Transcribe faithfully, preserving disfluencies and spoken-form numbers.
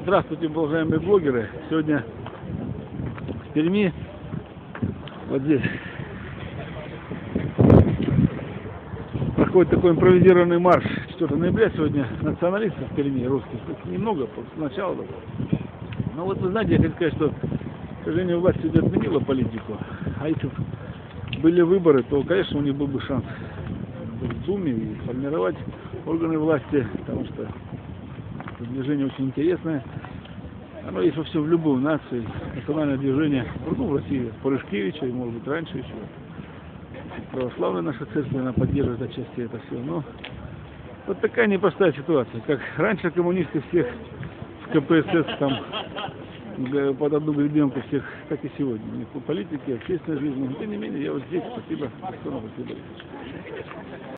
Здравствуйте, уважаемые блогеры. Сегодня в Перми, вот здесь, проходит такой импровизированный марш четвёртого ноября. Сегодня националистов в Перми, русских, немного, сначала. Но вот вы знаете, я хочу сказать, что, к сожалению, власть сегодня отменила политику. А если были выборы, то, конечно, у них был бы шанс в Думе и формировать органы власти, потому что это движение очень интересное. Оно есть во всем, в любой нации. Национальное движение, ну, в России, Парышкевича, и, может быть, раньше еще. Православная наша церковь, она поддерживает отчасти это все. Но вот такая непростая ситуация. Как раньше коммунисты всех в ка пэ эс эс там под одну гребенку всех, так и сегодня. Не по политике, общественной жизни. Но, тем не менее, я вот здесь. Спасибо. Спасибо.